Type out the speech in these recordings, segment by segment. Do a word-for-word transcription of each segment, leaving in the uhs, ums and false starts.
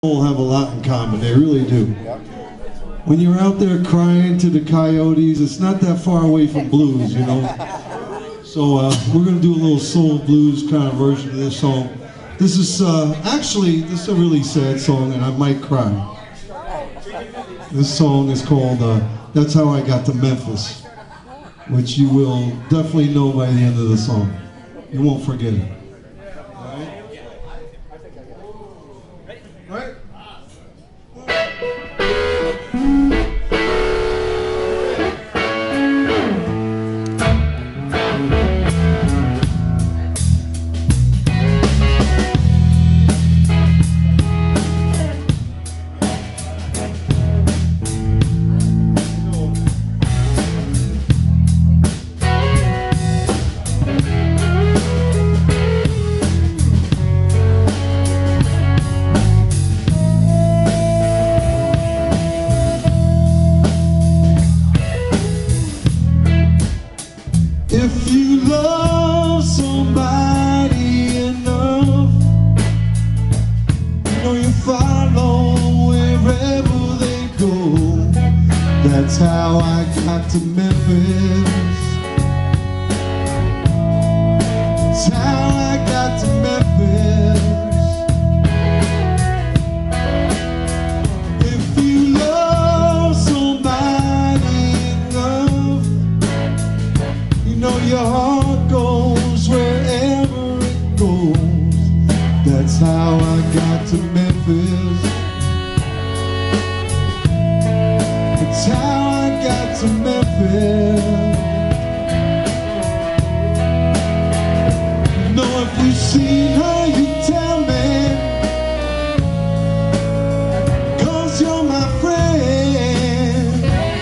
all have a lot in common. They really do. When you're out there crying to the coyotes, it's not that far away from blues, you know. So uh, we're going to do a little soul blues kind of version of this song. This is uh, actually, this is a really sad song, and I might cry. This song is called uh, That's How I Got to Memphis, which you will definitely know by the end of the song. You won't forget it. All right? All right? If you love somebody enough, you know you follow wherever they go. That's how I got to Memphis. That's how I got to Memphis. If you love somebody enough, you know your heart goes wherever it goes. That's how I got to Memphis. That's how I got to Memphis. You know if you see her, you tell me, 'cause you're my friend.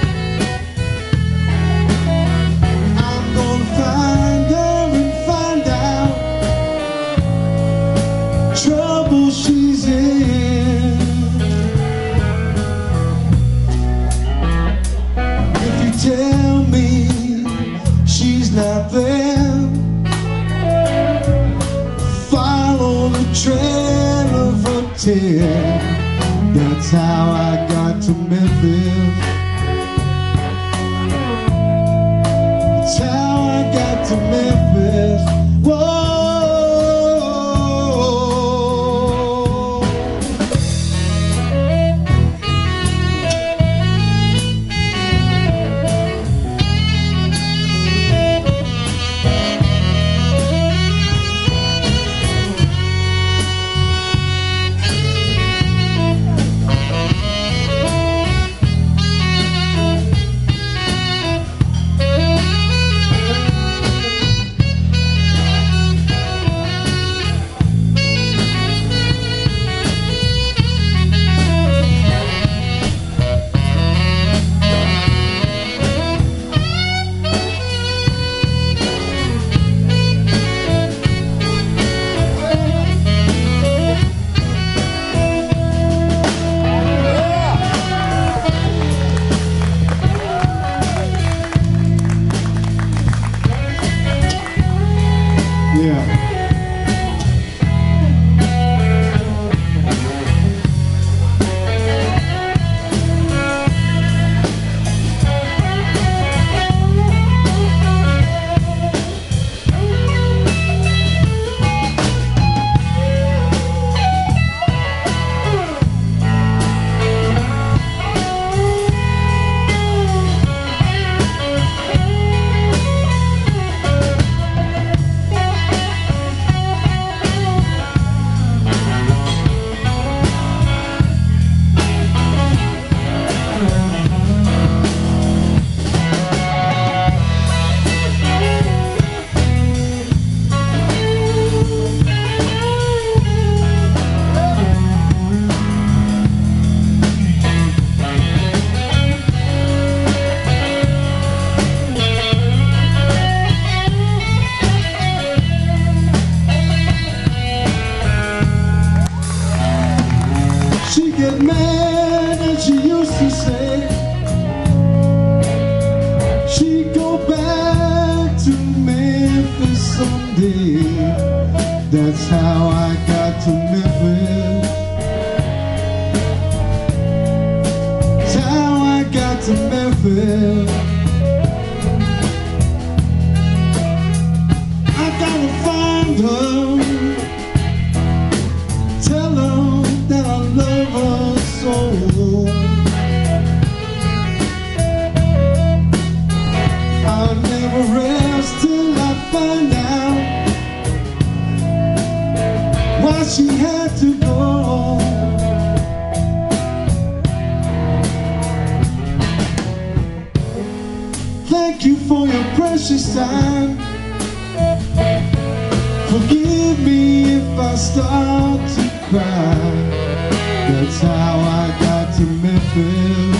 I'm gonna find her and find out trouble she's in. If you tell me she's not there, follow the trail of her tear. That's how I got to Memphis. That's how I got to Memphis. Whoa. Yeah. Get mad and she used to say she'd go back to Memphis someday. That's how I got to Memphis. to Memphis. I gotta find her, tell her that I love her so. I'll never rest till I find out why she had to go. Thank you for your precious time. Forgive me if I start to cry. That's how I got to Memphis.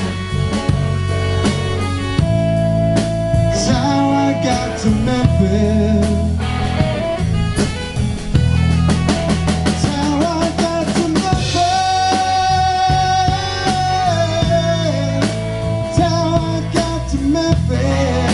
That's how I got to Memphis. That's how I got to Memphis. That's how I got to Memphis.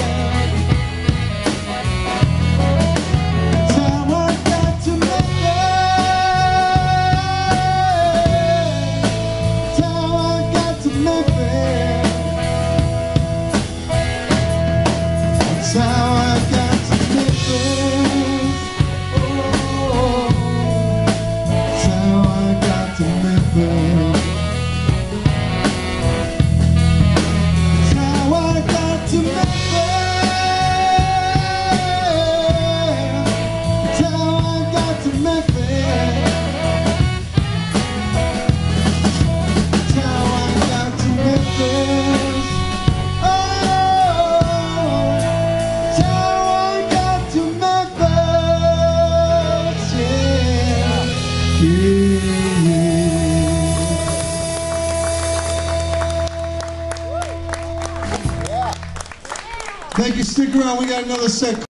That's how I got to Memphis. Oh, that's how I got to Memphis. That's how I got to Memphis. That's how I got to Memphis. That's how I got to Memphis. Thank you. Stick around. We got another set.